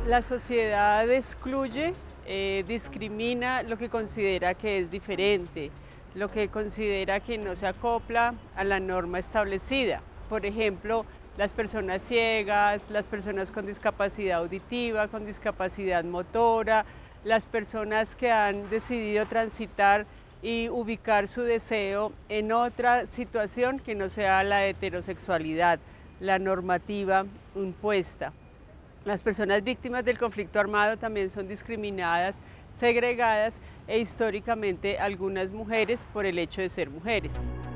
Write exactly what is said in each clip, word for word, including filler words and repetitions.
La sociedad excluye, eh, discrimina lo que considera que es diferente, lo que considera que no se acopla a la norma establecida. Por ejemplo, las personas ciegas, las personas con discapacidad auditiva, con discapacidad motora, las personas que han decidido transitar y ubicar su deseo en otra situación que no sea la heterosexualidad, la normativa impuesta. Las personas víctimas del conflicto armado también son discriminadas, segregadas e históricamente algunas mujeres por el hecho de ser mujeres.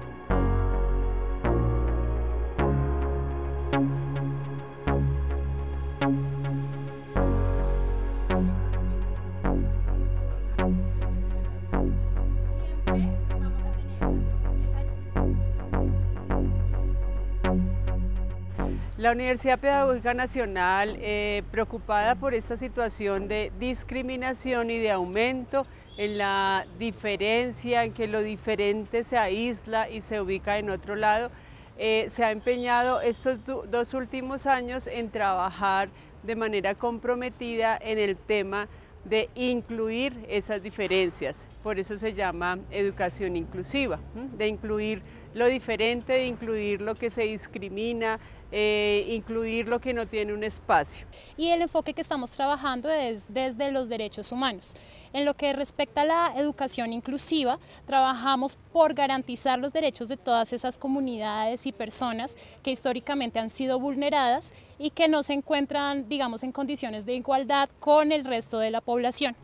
La Universidad Pedagógica Nacional, eh, preocupada por esta situación de discriminación y de aumento en la diferencia, en que lo diferente se aísla y se ubica en otro lado, eh, se ha empeñado estos dos últimos años en trabajar de manera comprometida en el tema de incluir esas diferencias. Por eso se llama educación inclusiva, de incluir lo diferente, de incluir lo que se discrimina, eh, incluir lo que no tiene un espacio. Y el enfoque que estamos trabajando es desde los derechos humanos. En lo que respecta a la educación inclusiva, trabajamos por garantizar los derechos de todas esas comunidades y personas que históricamente han sido vulneradas y que no se encuentran, digamos, en condiciones de igualdad con el resto de la población.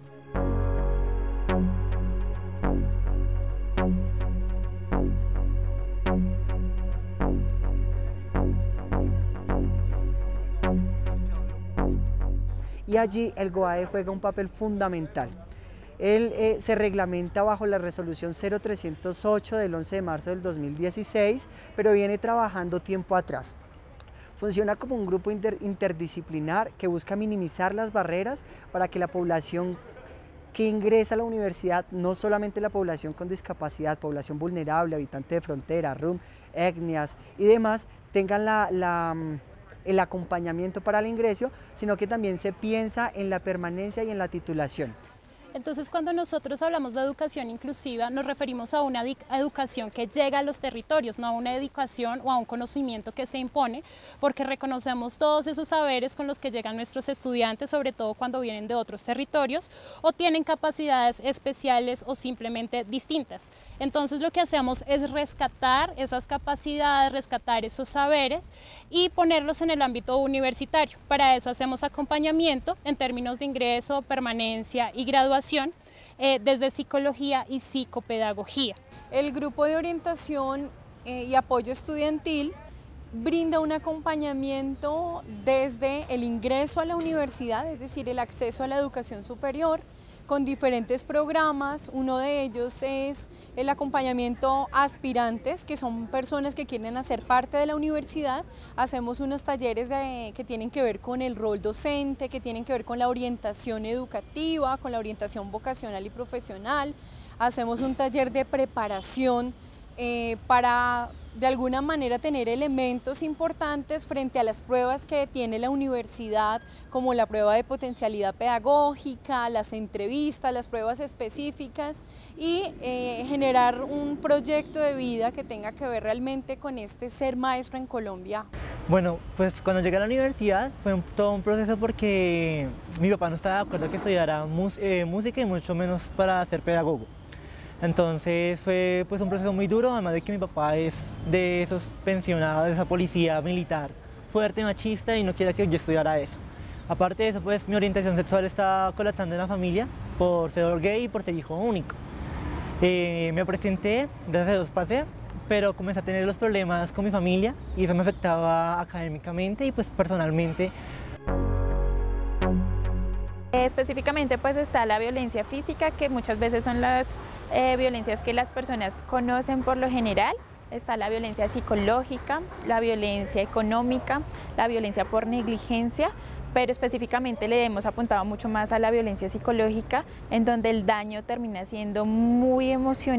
Y allí el GOAE juega un papel fundamental. Él eh, se reglamenta bajo la resolución cero trescientos ocho del once de marzo del dos mil dieciséis, pero viene trabajando tiempo atrás. Funciona como un grupo inter, interdisciplinar que busca minimizar las barreras para que la población que ingresa a la universidad, no solamente la población con discapacidad, población vulnerable, habitante de frontera, R U M, etnias y demás, tengan la, la el acompañamiento para el ingreso, sino que también se piensa en la permanencia y en la titulación. Entonces, cuando nosotros hablamos de educación inclusiva, nos referimos a una educación que llega a los territorios, no a una educación o a un conocimiento que se impone, porque reconocemos todos esos saberes con los que llegan nuestros estudiantes, sobre todo cuando vienen de otros territorios o tienen capacidades especiales o simplemente distintas. Entonces, lo que hacemos es rescatar esas capacidades, rescatar esos saberes y ponerlos en el ámbito universitario. Para eso hacemos acompañamiento en términos de ingreso, permanencia y graduación. Eh, desde psicología y psicopedagogía. El grupo de orientación eh, y apoyo estudiantil brinda un acompañamiento desde el ingreso a la universidad, es decir, el acceso a la educación superior, con diferentes programas. Uno de ellos es el acompañamiento a aspirantes, que son personas que quieren hacer parte de la universidad. Hacemos unos talleres de, que tienen que ver con el rol docente, que tienen que ver con la orientación educativa, con la orientación vocacional y profesional. Hacemos un taller de preparación eh, para de alguna manera tener elementos importantes frente a las pruebas que tiene la universidad, como la prueba de potencialidad pedagógica, las entrevistas, las pruebas específicas y eh, generar un proyecto de vida que tenga que ver realmente con este ser maestro en Colombia. Bueno, pues cuando llegué a la universidad fue un, todo un proceso porque mi papá no estaba de acuerdo que estudiara mus, eh, música y mucho menos para ser pedagogo. Entonces fue pues un proceso muy duro, además de que mi papá es de esos pensionados, de esa policía militar fuerte, machista y no quiere que yo estudiara eso. Aparte de eso, pues mi orientación sexual está colapsando en la familia por ser gay y por ser hijo único. Eh, me presenté, gracias a Dios pasé, pero comencé a tener los problemas con mi familia y eso me afectaba académicamente y pues personalmente. Específicamente pues está la violencia física, que muchas veces son las eh, violencias que las personas conocen por lo general. Está la violencia psicológica, la violencia económica, la violencia por negligencia, pero específicamente le hemos apuntado mucho más a la violencia psicológica, en donde el daño termina siendo muy emocional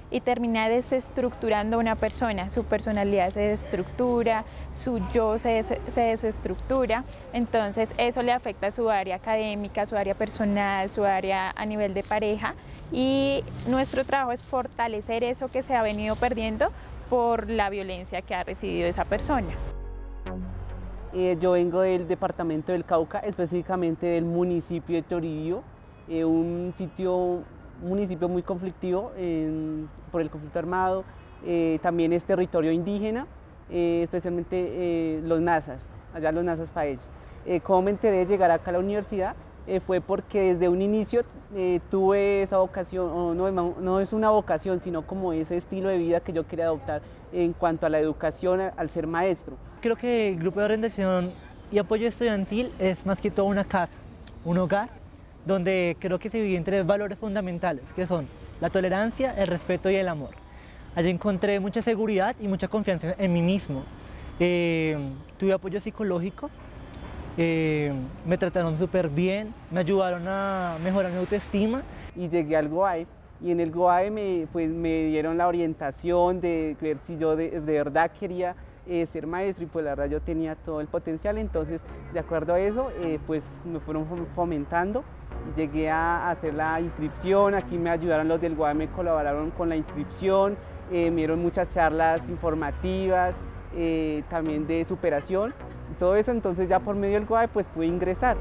y termina desestructurando a una persona. Su personalidad se desestructura, su yo se, des se desestructura, entonces eso le afecta a su área académica, su área personal, su área a nivel de pareja, y nuestro trabajo es fortalecer eso que se ha venido perdiendo por la violencia que ha recibido esa persona. Eh, yo vengo del departamento del Cauca, específicamente del municipio de Toribio, eh, un sitio municipio muy conflictivo en, por el conflicto armado, eh, también es territorio indígena, eh, especialmente eh, los nazas, allá los nazas paeyes. Eh, ¿Cómo me enteré de llegar acá a la universidad? Eh, fue porque desde un inicio eh, tuve esa vocación, o no, no es una vocación, sino como ese estilo de vida que yo quería adoptar en cuanto a la educación, al ser maestro. Creo que el grupo de orientación y apoyo estudiantil es más que todo una casa, un hogar, donde creo que se viven tres valores fundamentales, que son la tolerancia, el respeto y el amor. Allí encontré mucha seguridad y mucha confianza en mí mismo. Eh, tuve apoyo psicológico, eh, me trataron súper bien, me ayudaron a mejorar mi autoestima. Y llegué al GOAE, y en el GOAE me, pues, me dieron la orientación de ver si yo de, de verdad quería Eh, ser maestro, y pues la verdad yo tenía todo el potencial. Entonces, de acuerdo a eso, eh, pues me fueron fomentando, llegué a hacer la inscripción. Aquí me ayudaron los del GOAE, me colaboraron con la inscripción, eh, me dieron muchas charlas informativas, eh, también de superación y todo eso. Entonces ya por medio del GOAE pues pude ingresar.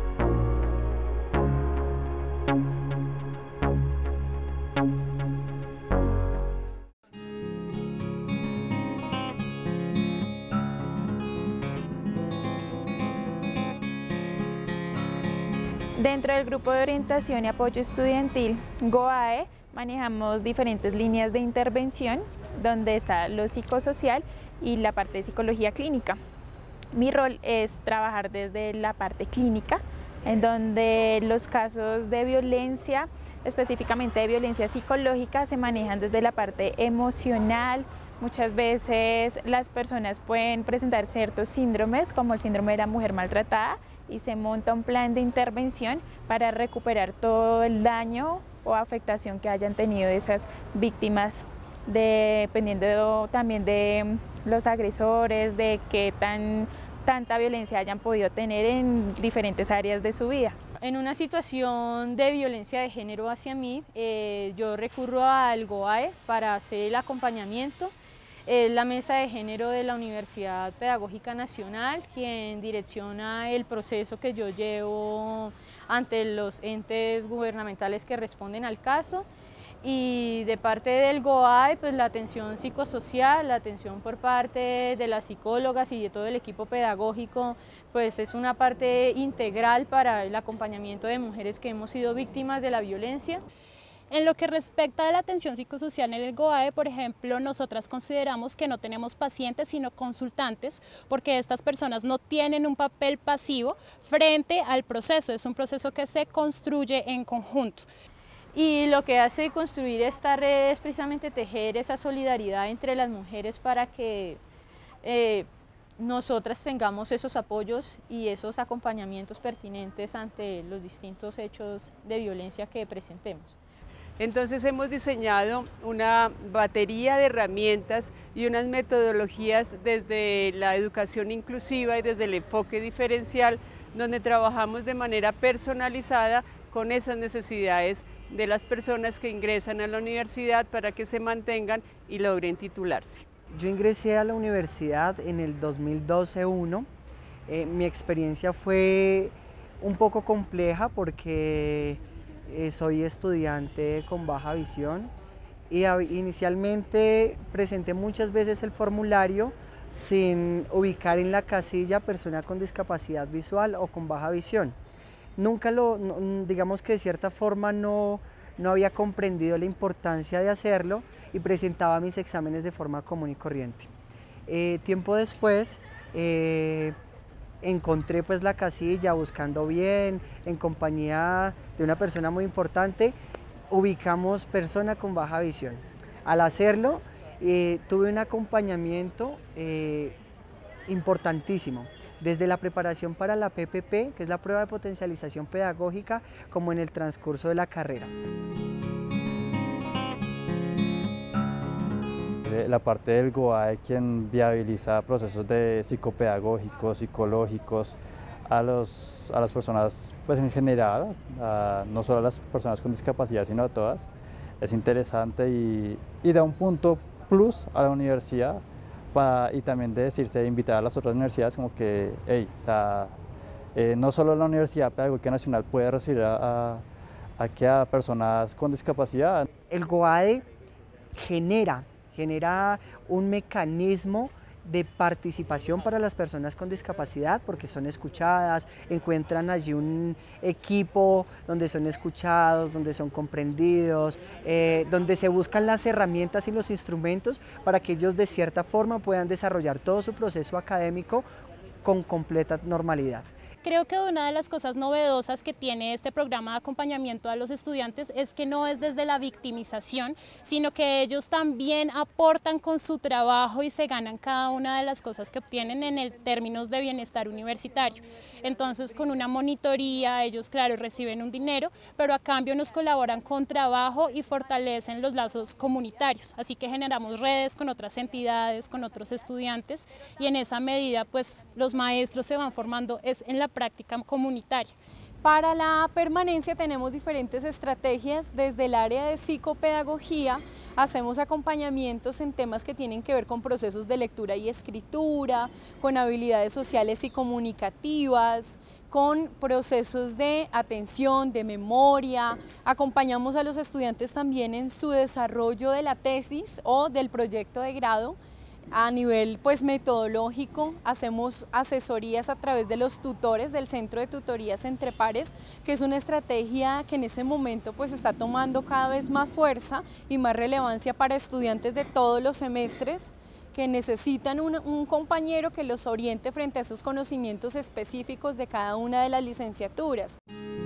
Dentro del grupo de orientación y apoyo estudiantil GOAE manejamos diferentes líneas de intervención, donde está lo psicosocial y la parte de psicología clínica. Mi rol es trabajar desde la parte clínica, en donde los casos de violencia, específicamente de violencia psicológica, se manejan desde la parte emocional. Muchas veces las personas pueden presentar ciertos síndromes, como el síndrome de la mujer maltratada, y se monta un plan de intervención para recuperar todo el daño o afectación que hayan tenido esas víctimas, dependiendo también de los agresores, de qué tan, tanta violencia hayan podido tener en diferentes áreas de su vida. En una situación de violencia de género hacia mí, eh, yo recurro al GOAE para hacer el acompañamiento. Es la Mesa de Género de la Universidad Pedagógica Nacional quien direcciona el proceso que yo llevo ante los entes gubernamentales que responden al caso, y de parte del GOAE pues la atención psicosocial, la atención por parte de las psicólogas y de todo el equipo pedagógico pues es una parte integral para el acompañamiento de mujeres que hemos sido víctimas de la violencia. En lo que respecta a la atención psicosocial en el GOAE, por ejemplo, nosotras consideramos que no tenemos pacientes sino consultantes, porque estas personas no tienen un papel pasivo frente al proceso, es un proceso que se construye en conjunto. Y lo que hace construir esta red es precisamente tejer esa solidaridad entre las mujeres para que eh, nosotras tengamos esos apoyos y esos acompañamientos pertinentes ante los distintos hechos de violencia que presentemos. Entonces hemos diseñado una batería de herramientas y unas metodologías desde la educación inclusiva y desde el enfoque diferencial, donde trabajamos de manera personalizada con esas necesidades de las personas que ingresan a la universidad para que se mantengan y logren titularse. Yo ingresé a la universidad en el dos mil doce uno. Eh, mi experiencia fue un poco compleja porque Eh, soy estudiante con baja visión y a, inicialmente presenté muchas veces el formulario sin ubicar en la casilla persona con discapacidad visual o con baja visión. Nunca lo, no, digamos que de cierta forma no, no había comprendido la importancia de hacerlo y presentaba mis exámenes de forma común y corriente. Eh, tiempo después, eh, encontré pues la casilla buscando bien, en compañía de una persona muy importante, ubicamos persona con baja visión. Al hacerlo, eh, tuve un acompañamiento eh, importantísimo, desde la preparación para la P P P, que es la prueba de potencialización pedagógica, como en el transcurso de la carrera. la parte del G O A E quien viabiliza procesos de psicopedagógicos, psicológicos a, los, a las personas pues en general, a, no solo a las personas con discapacidad sino a todas. Es interesante y, y da un punto plus a la universidad para, y también de decirse, de invitar a las otras universidades como que, hey, o sea, eh, no solo la Universidad Pedagógica Nacional puede recibir a, a, a, a personas con discapacidad. El G O A E genera, genera un mecanismo de participación para las personas con discapacidad porque son escuchadas, encuentran allí un equipo donde son escuchados, donde son comprendidos, eh, donde se buscan las herramientas y los instrumentos para que ellos de cierta forma puedan desarrollar todo su proceso académico con completa normalidad. Creo que una de las cosas novedosas que tiene este programa de acompañamiento a los estudiantes es que no es desde la victimización, sino que ellos también aportan con su trabajo y se ganan cada una de las cosas que obtienen en el términos de bienestar universitario. Entonces, con una monitoría, ellos, claro, reciben un dinero, pero a cambio nos colaboran con trabajo y fortalecen los lazos comunitarios. Así que generamos redes con otras entidades, con otros estudiantes, y en esa medida, pues, los maestros se van formando es en la práctica comunitaria. Para la permanencia tenemos diferentes estrategias. Desde el área de psicopedagogía hacemos acompañamientos en temas que tienen que ver con procesos de lectura y escritura, con habilidades sociales y comunicativas, con procesos de atención, de memoria. Acompañamos a los estudiantes también en su desarrollo de la tesis o del proyecto de grado. A nivel pues metodológico hacemos asesorías a través de los tutores del Centro de Tutorías Entre Pares, que es una estrategia que en ese momento pues está tomando cada vez más fuerza y más relevancia para estudiantes de todos los semestres que necesitan un, un compañero que los oriente frente a esos conocimientos específicos de cada una de las licenciaturas.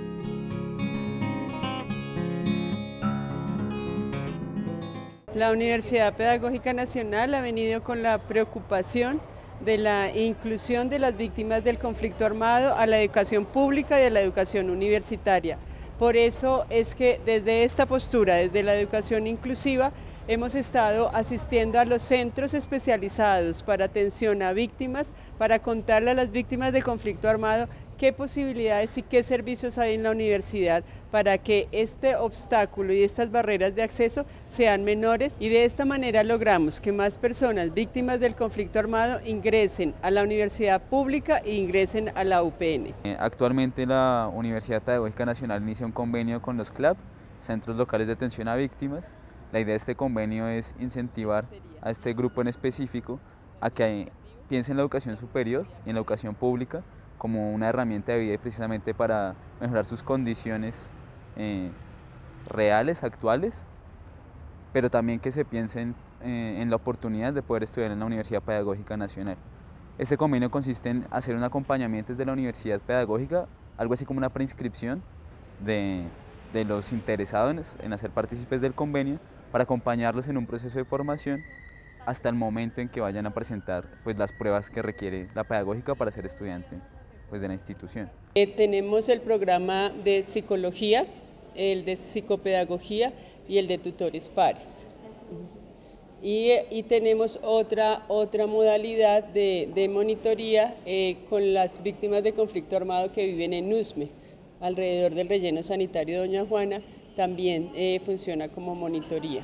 La Universidad Pedagógica Nacional ha venido con la preocupación de la inclusión de las víctimas del conflicto armado a la educación pública y a la educación universitaria. Por eso es que desde esta postura, desde la educación inclusiva, hemos estado asistiendo a los centros especializados para atención a víctimas, para contarle a las víctimas de conflicto armado qué posibilidades y qué servicios hay en la universidad para que este obstáculo y estas barreras de acceso sean menores, y de esta manera logramos que más personas víctimas del conflicto armado ingresen a la universidad pública e ingresen a la U P N. Actualmente la Universidad Pedagógica Nacional inicia un convenio con los C L A B, Centros Locales de Atención a Víctimas. La idea de este convenio es incentivar a este grupo en específico a que piense en la educación superior y en la educación pública como una herramienta de vida y precisamente para mejorar sus condiciones eh, reales, actuales, pero también que se piensen eh, en la oportunidad de poder estudiar en la Universidad Pedagógica Nacional. Este convenio consiste en hacer un acompañamiento desde la Universidad Pedagógica, algo así como una preinscripción de, de los interesados en hacer partícipes del convenio, para acompañarlos en un proceso de formación hasta el momento en que vayan a presentar pues, las pruebas que requiere la pedagógica para ser estudiante pues, de la institución. Eh, tenemos el programa de psicología, el de psicopedagogía y el de tutores pares. Y, y tenemos otra, otra modalidad de, de monitoría eh, con las víctimas de conflicto armado que viven en USME, alrededor del relleno sanitario Doña Juana. También eh, funciona como monitoría.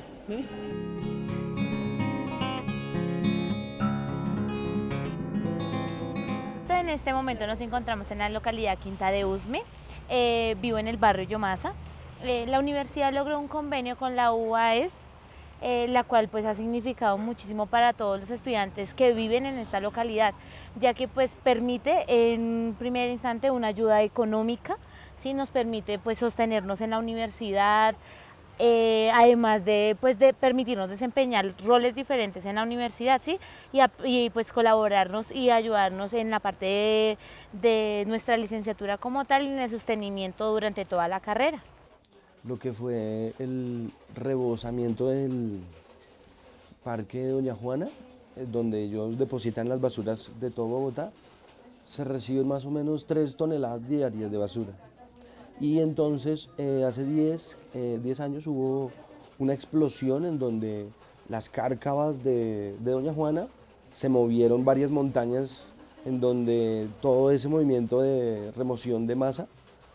En este momento nos encontramos en la localidad Quinta de Usme, eh, vivo en el barrio Yomasa. Eh, la universidad logró un convenio con la U A E S, eh, la cual pues ha significado muchísimo para todos los estudiantes que viven en esta localidad, ya que pues permite en primer instante una ayuda económica. Sí, nos permite pues sostenernos en la universidad, eh, además de, pues, de permitirnos desempeñar roles diferentes en la universidad, ¿sí? y, a, y pues colaborarnos y ayudarnos en la parte de, de nuestra licenciatura como tal y en el sostenimiento durante toda la carrera. Lo que fue el rebosamiento del parque de Doña Juana, donde ellos depositan las basuras de todo Bogotá, se reciben más o menos tres toneladas diarias de basura. Y entonces eh, hace diez, eh, diez años hubo una explosión en donde las cárcavas de, de Doña Juana, se movieron varias montañas en donde todo ese movimiento de remoción de masa,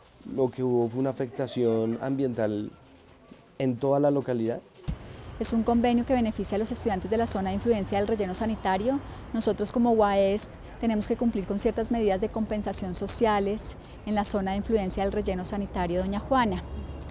lo que hubo fue una afectación ambiental en toda la localidad. Es un convenio que beneficia a los estudiantes de la zona de influencia del relleno sanitario. Nosotros como U A E S P tenemos que cumplir con ciertas medidas de compensación sociales en la zona de influencia del relleno sanitario Doña Juana.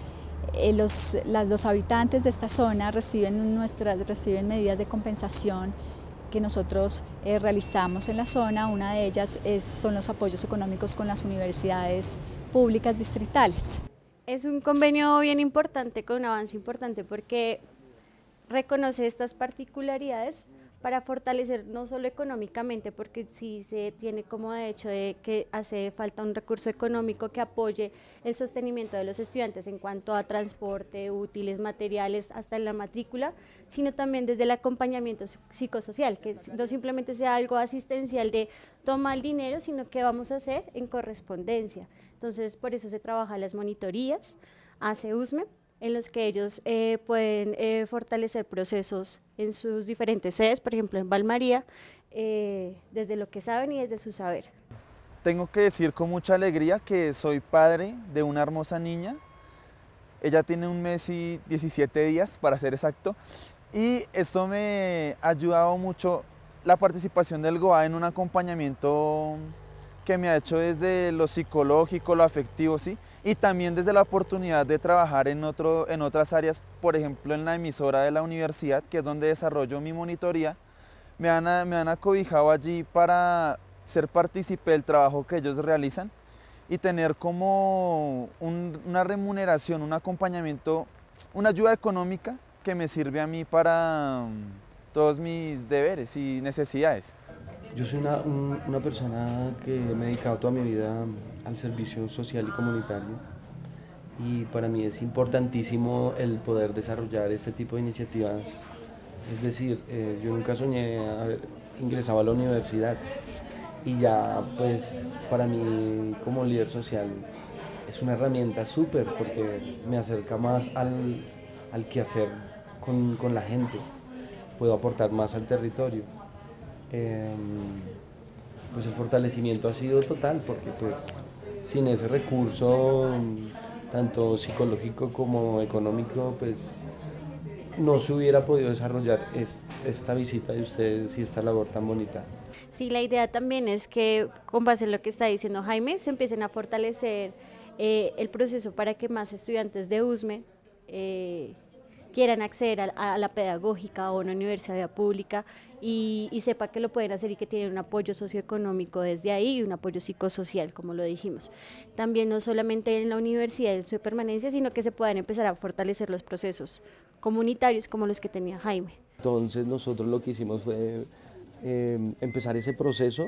Eh, los, la, los habitantes de esta zona reciben, nuestras, reciben medidas de compensación que nosotros eh, realizamos en la zona. Una de ellas es, son los apoyos económicos con las universidades públicas distritales. Es un convenio bien importante, con un avance importante, porque reconoce estas particularidades para fortalecer no solo económicamente, porque sí se tiene como de hecho de que hace falta un recurso económico que apoye el sostenimiento de los estudiantes en cuanto a transporte, útiles, materiales, hasta en la matrícula, sino también desde el acompañamiento psicosocial, que no simplemente sea algo asistencial de toma el dinero, sino que vamos a hacer en correspondencia. Entonces, por eso se trabaja las monitorías, hace U S M E, en los que ellos eh, pueden eh, fortalecer procesos en sus diferentes sedes, por ejemplo en Valmaría, eh, desde lo que saben y desde su saber. Tengo que decir con mucha alegría que soy padre de una hermosa niña. Ella tiene un mes y diecisiete días, para ser exacto, y esto me ha ayudado mucho, la participación del G O A en un acompañamiento que me ha hecho desde lo psicológico, lo afectivo, ¿sí? Y también desde la oportunidad de trabajar en, otro, en otras áreas, por ejemplo en la emisora de la universidad, que es donde desarrollo mi monitoría. Me han, me han acobijado allí para ser partícipe del trabajo que ellos realizan y tener como un, una remuneración, un acompañamiento, una ayuda económica que me sirve a mí para um, todos mis deberes y necesidades. Yo soy una, un, una persona que me he dedicado toda mi vida al servicio social y comunitario, y para mí es importantísimo el poder desarrollar este tipo de iniciativas. Es decir, eh, yo nunca soñé haber ingresado a la universidad, y ya pues para mí como líder social es una herramienta súper, porque me acerca más al, al quehacer con, con la gente, puedo aportar más al territorio. Eh, pues el fortalecimiento ha sido total, porque pues sin ese recurso tanto psicológico como económico pues no se hubiera podido desarrollar es, esta visita de ustedes y esta labor tan bonita. Sí, la idea también es que, con base en lo que está diciendo Jaime, se empiecen a fortalecer eh, el proceso para que más estudiantes de U S M E eh, quieran acceder a, a la pedagógica o a una universidad pública y, y sepa que lo pueden hacer y que tienen un apoyo socioeconómico desde ahí y un apoyo psicosocial, como lo dijimos. También no solamente en la universidad en su permanencia, sino que se puedan empezar a fortalecer los procesos comunitarios como los que tenía Jaime. Entonces nosotros lo que hicimos fue eh, empezar ese proceso.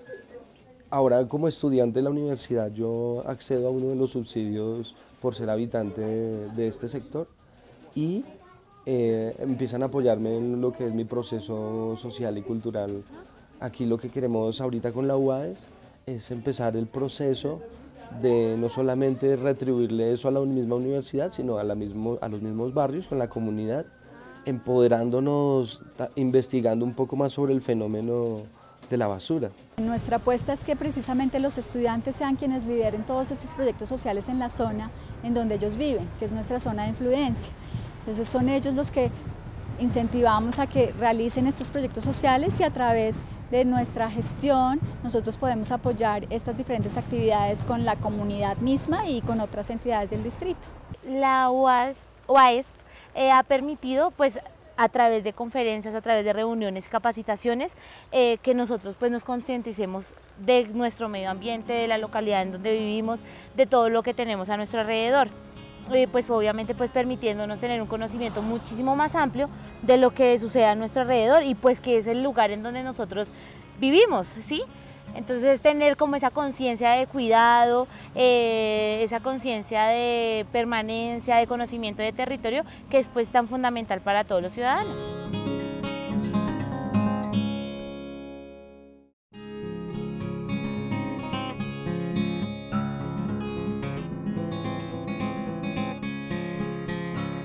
Ahora como estudiante de la universidad yo accedo a uno de los subsidios por ser habitante de, de este sector, y eh, empiezan a apoyarme en lo que es mi proceso social y cultural. Aquí lo que queremos ahorita con la U A E S es empezar el proceso de no solamente retribuirle eso a la misma universidad, sino a, la mismo, a los mismos barrios, con la comunidad, empoderándonos, investigando un poco más sobre el fenómeno de la basura. Nuestra apuesta es que precisamente los estudiantes sean quienes lideren todos estos proyectos sociales en la zona en donde ellos viven, que es nuestra zona de influencia. Entonces son ellos los que incentivamos a que realicen estos proyectos sociales, y a través de nuestra gestión nosotros podemos apoyar estas diferentes actividades con la comunidad misma y con otras entidades del distrito. La U A E S P eh, ha permitido pues a través de conferencias, a través de reuniones, capacitaciones, eh, que nosotros pues nos concienticemos de nuestro medio ambiente, de la localidad en donde vivimos, de todo lo que tenemos a nuestro alrededor. Eh, pues obviamente pues permitiéndonos tener un conocimiento muchísimo más amplio de lo que sucede a nuestro alrededor, y pues que es el lugar en donde nosotros vivimos, ¿sí? Entonces es tener como esa conciencia de cuidado, eh, esa conciencia de permanencia, de conocimiento de territorio, que es pues tan fundamental para todos los ciudadanos.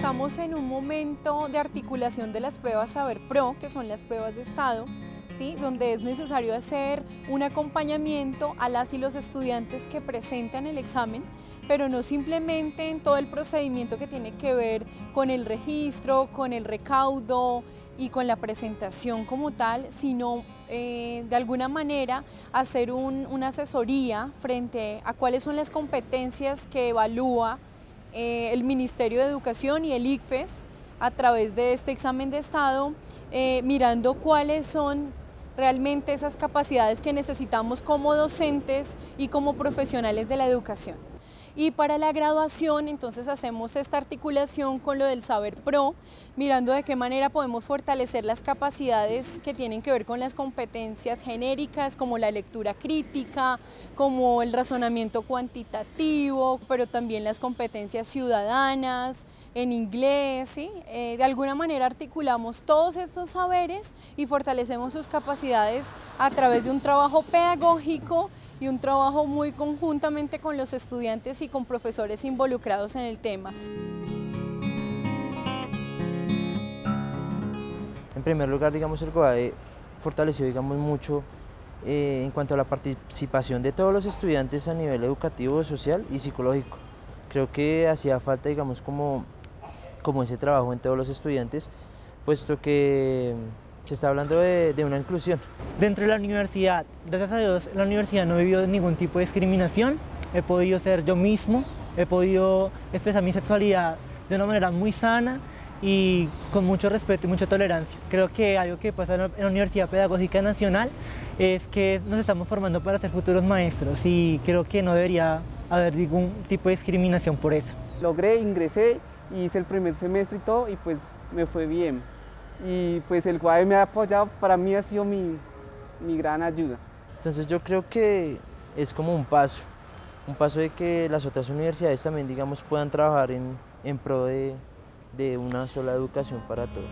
estamos en un momento de articulación de las pruebas Saber Pro, que son las pruebas de estado, ¿sí? Donde es necesario hacer un acompañamiento a las y los estudiantes que presentan el examen, pero no simplemente en todo el procedimiento que tiene que ver con el registro, con el recaudo y con la presentación como tal, sino eh, de alguna manera hacer un, una asesoría frente a cuáles son las competencias que evalúa eh, el Ministerio de Educación y el ICFES a través de este examen de estado, eh, mirando cuáles son realmente esas capacidades que necesitamos como docentes y como profesionales de la educación. Y para la graduación, entonces hacemos esta articulación con lo del Saber Pro, mirando de qué manera podemos fortalecer las capacidades que tienen que ver con las competencias genéricas, como la lectura crítica, como el razonamiento cuantitativo, pero también las competencias ciudadanas, en inglés, ¿sí? Eh, de alguna manera articulamos todos estos saberes y fortalecemos sus capacidades a través de un trabajo pedagógico y un trabajo muy conjuntamente con los estudiantes y con profesores involucrados en el tema. En primer lugar, digamos, el GOAE fortaleció, digamos, mucho eh, en cuanto a la participación de todos los estudiantes a nivel educativo, social y psicológico. Creo que hacía falta, digamos, como, como ese trabajo en todos los estudiantes, puesto que se está hablando de, de una inclusión. Dentro de la universidad, gracias a Dios, en la universidad no he vivido ningún tipo de discriminación, he podido ser yo mismo, he podido expresar mi sexualidad de una manera muy sana y con mucho respeto y mucha tolerancia. Creo que algo que pasa en la Universidad Pedagógica Nacional es que nos estamos formando para ser futuros maestros y creo que no debería haber ningún tipo de discriminación por eso. Logré, ingresé, hice el primer semestre y todo y pues me fue bien. Y pues el GOAE me ha apoyado, para mí ha sido mi, mi gran ayuda. Entonces yo creo que es como un paso, un paso de que las otras universidades también, digamos, puedan trabajar en, en pro de, de una sola educación para todos.